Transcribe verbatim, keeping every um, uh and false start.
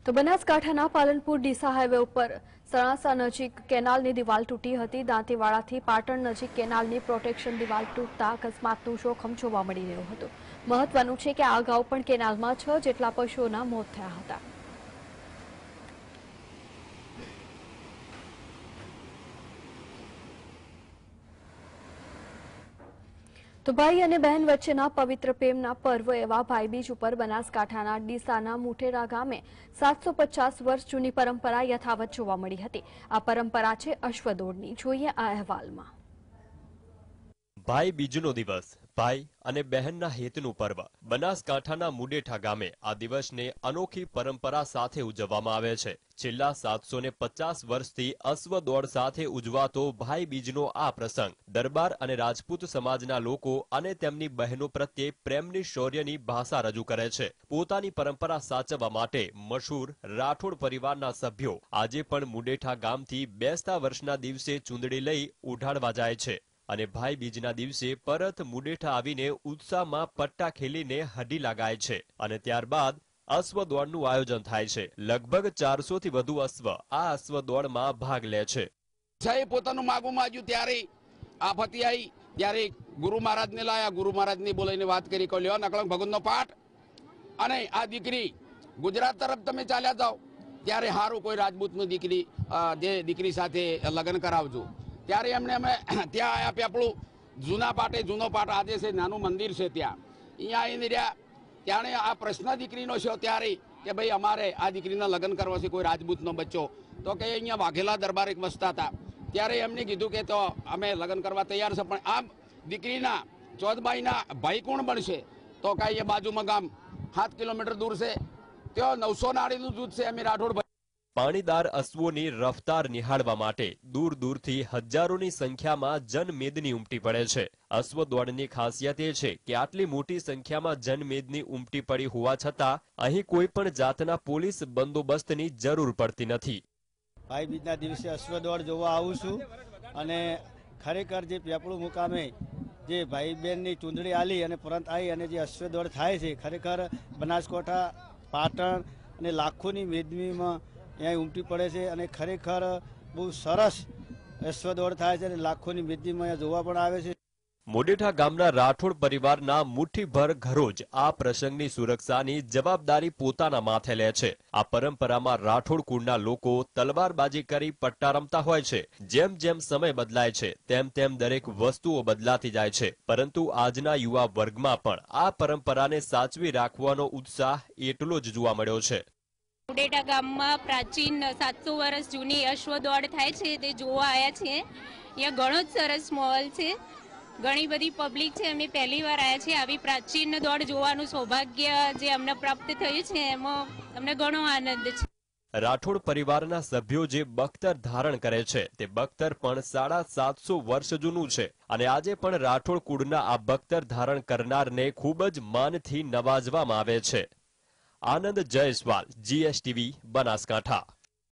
તો બનાસકાંઠાના પાલનપુર ડીસા હાઈવે ઉપર સણાસા નજીક કેનાલની દિવાલ તૂટી હતી। દાંતીવાડાથી પાટણ નજીક કેનાલની પ્રોટેક્શન દિવાલ તૂટતા અકસ્માતનું જોખમ જોવા મળી રહ્યું હતું। મહત્વનું છે કે આ અગાઉ પણ કેનાલમાં છ જેટલા પશુઓના મોત થયા હતા। તો ભાઈ અને બહેન વચ્ચેના પવિત્ર પ્રેમના પર્વ એવા ભાઈબીજ ઉપર બનાસકાંઠાના ડીસાના મુઠેરા ગામે સાતસો પચાસ વર્ષ જૂની પરંપરા યથાવત જોવા મળી હતી। આ પરંપરા છે અશ્વદોડની। જોઈએ આ અહેવાલમાં। ભાઈ બીજનો દિવસ ભાઈ અને બહેનના હેતનું પર્વ બનાસકાંઠાના મુડેઠા ગામે આ દિવસને અનોખી પરંપરા સાથે ઉજવવામાં આવે છે। છેલ્લા સાતસો ને પચાસ વર્ષથી અશ્વ દોડ સાથે ઉજવાતો ભાઈ બીજનો આ પ્રસંગ દરબાર અને રાજપૂત સમાજના લોકો અને તેમની બહેનો પ્રત્યે પ્રેમની શૌર્યની ભાષા રજૂ કરે છે। પોતાની પરંપરા સાચવવા માટે મશહૂર રાઠોડ પરિવારના સભ્યો આજે પણ મુડેઠા ગામથી બેસતા વર્ષના દિવસે ચૂંદડી લઈ ઉઢાડવા જાય છે અને ભાઈ બીજના દિવસે પરત મુડેઠા આવીને ઉત્સાહમાં પટ્ટા ખેલીને હડી લગાય છે અને ત્યારબાદ અશ્વ દોડનું આયોજન થાય છે। લગભગ ચારસો થી વધુ અશ્વ આ અશ્વ દોડમાં ભાગ લે છે। સાહેબ પોતાનું માગું માગ્યું ત્યારે આફતી આવી ત્યારે ગુરુ મહારાજને લાયા। ગુરુ મહારાજને બોલાવીને વાત કરી કે લ્યો નકળંક ભગતનો પાઠ અને આ દીકરી ગુજરાત તરફ તમે ચાલ્યા જાઓ ત્યારે હારું કોઈ રાજપૂતની દીકરી જે દીકરી સાથે લગ્ન કરાવજો। ત્યારે એમને અમે ત્યાં આવ્યા પેપળું જૂના પાટે જૂનો પાટ આજે છે નાનું મંદિર છે ત્યાં અહીંયા આવીને રહ્યા ત્યારે આ પ્રશ્ન દીકરીનો છે ત્યારે કે ભાઈ અમારે આ દીકરીના લગ્ન કરવા છે કોઈ રાજપૂતનો બચ્ચો તો કે અહીંયા વાઘેલા દરબાર એક વસતા હતા ત્યારે એમને કીધું કે તો અમે લગ્ન કરવા તૈયાર છે પણ આ દીકરીના ચોથબાઈના ભાઈ કોણ બનશે તો કાંઈ એ બાજુમાં ગામ સાત કિલોમીટર દૂર છે ત્યાં નવસો નાળીનું જૂથ છે અમે રાઠોડ પાણીદાર અશ્વોની રફતાર નિહાળવા માટે દૂર દૂરથી હજારોની સંખ્યામાં જનમેદની ઉમટી પડે છે। અશ્વ દોડની ખાસિયત એ છે કે આટલી મોટી સંખ્યામાં જનમેદની ઉમટી પડી હોવા છતાં અહીં કોઈ પણ જાતના પોલીસ બંદોબસ્તની જરૂર પડતી નથી। ભાઈ બીજના દિવસે અશ્વ દોડ જોવા આવું છું અને ખરેખર જે પેપળું મુકામે જે ભાઈ બહેનની ચૂંદડી આલી અને પરત આવી અને જે અશ્વ દોડ થાય છે ખરેખર બનાસકાંઠા પાટણ અને લાખોની મેદનીમાં અહીંયા ઉમટી પડે છે અને ખરેખર બહુ સરસ અશ્વ દોડ થાય છે અને લાખોની મેદનીમાં અહીંયા જોવા પણ આવે છે। મુડેઠા ગામના રાઠોડ પરિવારના મુઠ્ઠીભર ઘરો જ આ પ્રસંગની સુરક્ષાની જવાબદારી પોતાના માથે લે છે। આ પરંપરામાં રાઠોડ કુળના લોકો તલવારબાજી કરી પટ્ટા રમતા હોય છે। જેમ જેમ સમય બદલાય છે તેમ તેમ દરેક વસ્તુઓ બદલાતી જાય છે પરંતુ આજના યુવા વર્ગમાં પણ આ પરંપરાને સાચવી રાખવાનો ઉત્સાહ એટલો જ જોવા મળ્યો છે। મુડેઠા ગામમાં પ્રાચીન સાતસો વર્ષ જૂની અશ્વ દોડ થાય છે તે જોવા આવ્યા છીએ। અહીંયા ઘણો જ સરસ માહોલ છે, ઘણી બધી પબ્લિક છે। અમે પહેલી વાર આવ્યા છીએ। આવી પ્રાચીન દોડ જોવાનું સૌભાગ્ય જે અમને પ્રાપ્ત થયું છે એમાં અમને ઘણો આનંદ છે। રાઠોડ પરિવારના સભ્યો જે બખ્તર ધારણ કરે છે તે બખ્તર પણ સાડા સાતસો વર્ષ જૂનું છે અને આજે પણ રાઠોડ કુળના આ બખ્તર ધારણ કરનારને ખૂબ જ માનથી નવાજવામાં આવે છે। આનંદ જયસ્વાલ, જીએસટીવી, બનાસકાંઠા।